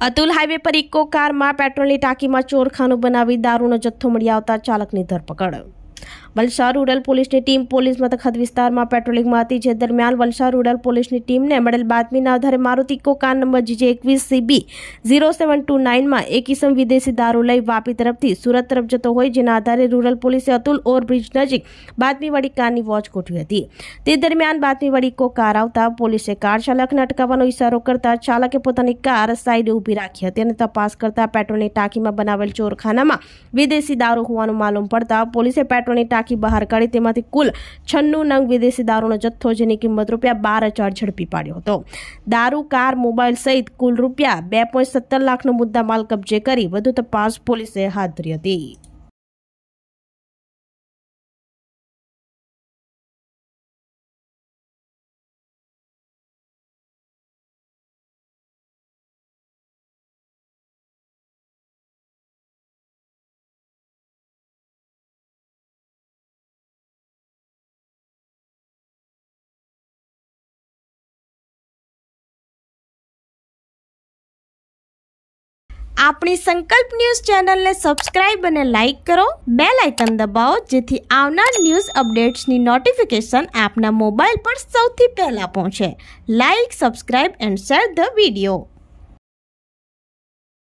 Atul highway પર eco કારમાં પેટ્રોલની ટાંકીમાં ચોરખાનું બનાવી દારૂનો જથ્થો મળી આવતા ચાલકની ધરપકડ। વલસાડ રૂરલ પોલીસની ટીમ પોલીસ મથક હદ વિસ્તારમાં પેટ્રોલિંગમાં હતી, જે દરમિયાન વલસાડ રૂરલ પોલીસની ટીમને મળેલ બાતમીના આધારે Maruti eco car number GJ21CB0729 માં એક ઇસમ વિદેશી દારૂ લઈ વાપી તરફથી સુરત તરફ જતો હોય, જેના આધારે રૂરલ પોલીસે અતુલ ઓવરબ્રિજ નજીક બાતમીવાળી કારની વોચ ગોઠવી હતી। તે દરમિયાન બાતમીવાળી ઇકો કાર આવતા પોલીસે કાર ચાલકને અટકાવવાનો ઇશારો કરતા ચાલકે પોતાની કાર સાઈડે ઊભી રાખી હતી અને તપાસ કરતા પેટ્રોલની ટાંકીમાં બનાવેલ ચોરખાનામાં વિદેશી દારૂ હોવાનું માલુમ પડતા પોલીસે પેટ્રોલની ટાંકી બહાર કાઢી તેમાંથી કુલ 96 નંગ વિદેશી દારૂનો જથ્થો, જેની કિંમત ₹12,000 ઝડપી પાડ્યો હતો। દારૂ, કાર, મોબાઈલ સહિત કુલ ₹2.17 લાખનો મુદ્દામાલ કબજે કરી વધુ તપાસ પોલીસે હાથ ધરી હતી। આપણી સંકલ્પ ન્યૂઝ ચેનલને સબસ્ક્રાઇબ અને લાઇક કરો, બેલ આઇકન દબાવો, જેથી આવનાર ન્યૂઝ અપડેટ્સની નોટિફિકેશન આપના મોબાઈલ પર સૌથી પહેલા પહોંચે। Like, subscribe and share the video.